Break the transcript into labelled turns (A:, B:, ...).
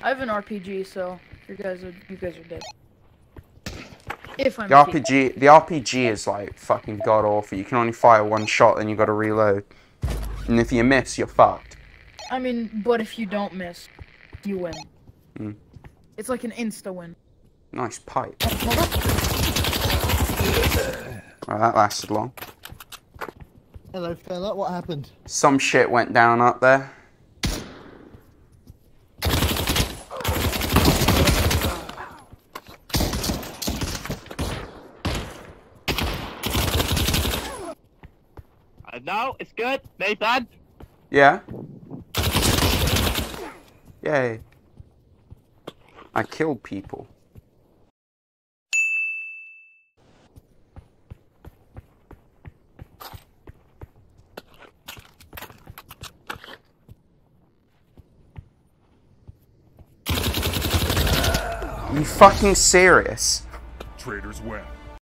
A: I have an RPG, so you guys are dead. If I'm
B: The RPG is like fucking god awful. You can only fire one shot, then you gotta reload. And if you miss, you're fucked.
A: I mean, but if you don't miss, you win.
B: Mm.
A: It's like an insta win.
B: Nice pipe. Well, that lasted long.
C: Hello, fella. What happened?
B: Some shit went down up there.
D: No, it's good. Nathan.
B: Yeah. Yay. I killed people. Are you fucking serious?
E: Traitors win.